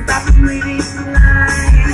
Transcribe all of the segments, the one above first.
about the way they fly.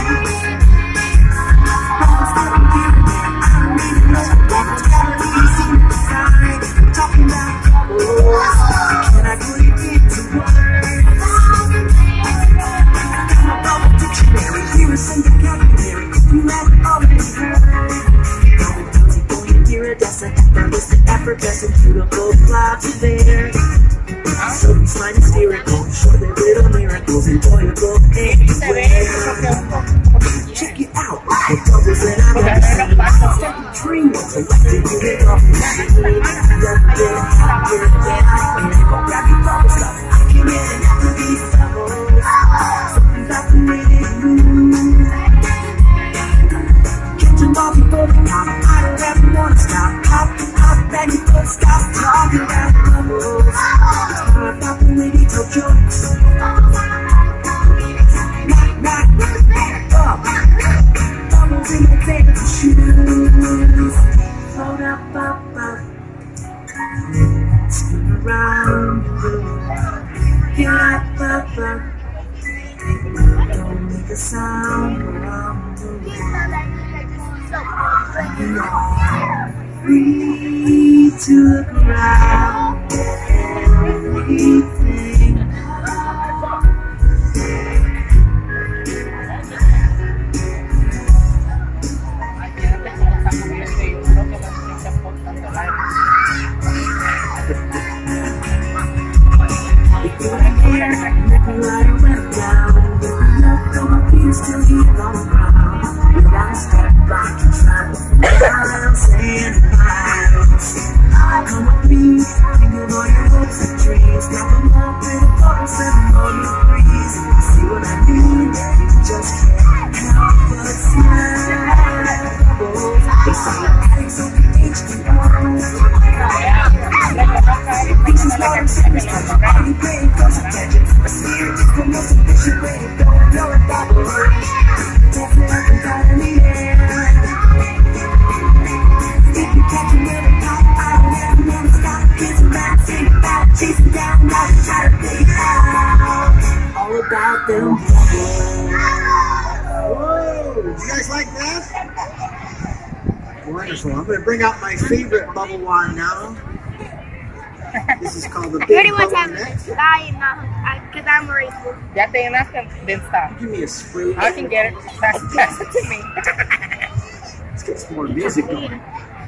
Talking about bubbles, can I put it into words? I got my bubble dictionary, here is some vocabulary you have already heard. Going iridescent, effortless, effervescent, beautiful clouds are there. So we slide and spherical, show their little miracles, enjoyable everywhere. Check it out, the bubbles that I've ever seen. Start to dream of collecting it off the scene. Grab your bubble stuff, I can get it after these bubbles. Something about the way they move. Catching all before the top, I don't ever wanna stop. Hop, and you don't stop talking about bubbles. It's more about the way they tell jokes. Bubbles in my favorite shoes. Float up, up, up. Spin around the room. Get up, up, up. Don't make a sound around the room. You are free to look around everything. Still here on the ground, without a step back and travel for miles and miles. Come with me, think of all your hopes and dreams. Grab them up in a bubble, set them on your breeze. See what I mean? You just can't help but smile. Bubbles, they say you're adding something H2O. Things is not serious, are you paying close attention? A sphere is the most efficient way to go. Know it, bubbles. Chasing down, not try to figure out all about them bubbles. Whoa! Did you guys like that? Wonderful. I'm going to bring out my favorite bubble wand now. This is called the Big Bubble Net. Because I'm racist. Ya te llenaste, then stop. Give me a spray. I can get it. Pass it to me. Let's get some more music going.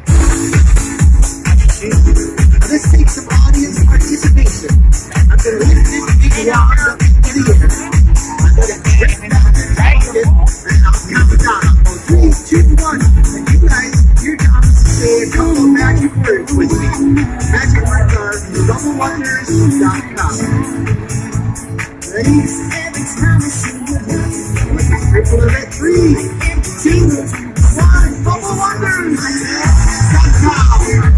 Let's take some audience participation. I'm going to lift this big wand up into the air. I'm going to press it out and I'll count it down. I'll go 3, 2, 1. And you guys, your job is to say a couple of magic words with me. Magic words are bubblewonders.com. Ready? Every time I see you, let's triple it at 3, 2, 1. Bubblewonders.com.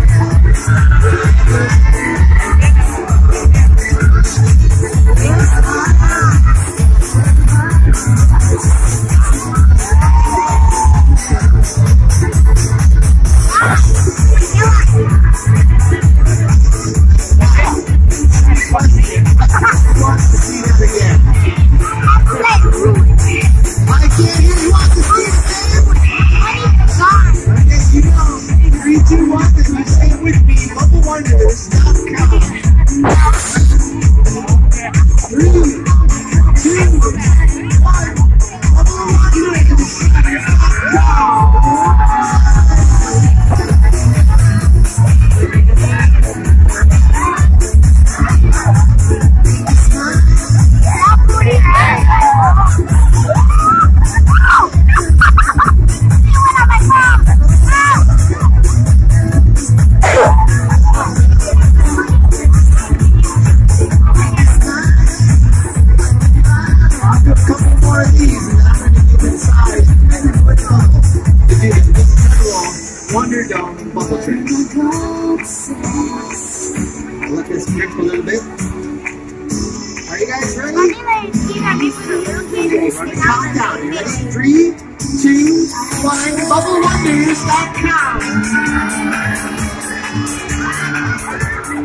Let this drip a little bit. Are you guys ready? Okay, we're going to count down. Are you ready? 3, 2, 1.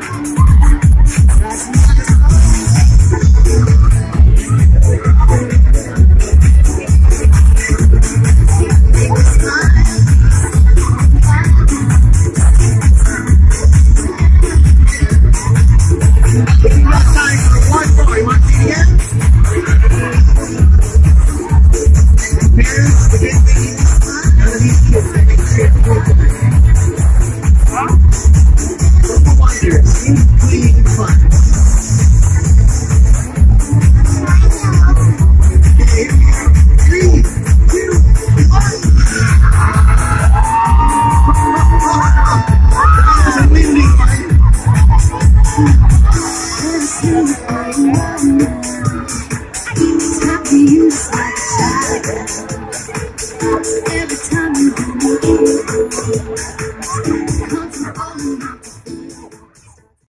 BubbleWonders.com. I know.